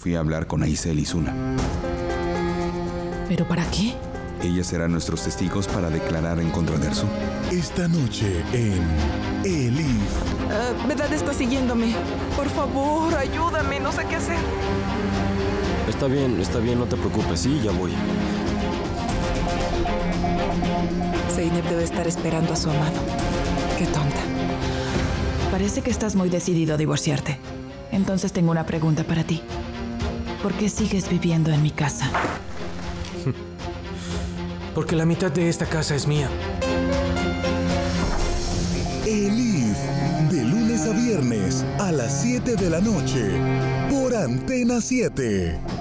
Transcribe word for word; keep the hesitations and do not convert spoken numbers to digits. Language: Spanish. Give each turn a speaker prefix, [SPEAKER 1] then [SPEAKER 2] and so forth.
[SPEAKER 1] Fui a hablar con Aisel y Suna.
[SPEAKER 2] ¿Pero para qué?
[SPEAKER 1] Ellas serán nuestros testigos para declarar en contra de Ersu.
[SPEAKER 3] Esta noche en Elif.
[SPEAKER 2] Uh, Vedad está siguiéndome. Por favor, ayúdame, no sé qué hacer.
[SPEAKER 4] Está bien, está bien, no te preocupes. Sí, ya voy.
[SPEAKER 2] Zeynep debe estar esperando a su amado. Qué tonta. Parece que estás muy decidido a divorciarte. Entonces tengo una pregunta para ti. ¿Por qué sigues viviendo en mi casa?
[SPEAKER 5] Porque la mitad de esta casa es mía.
[SPEAKER 3] Elif, de lunes a viernes a las siete de la noche por Antena siete.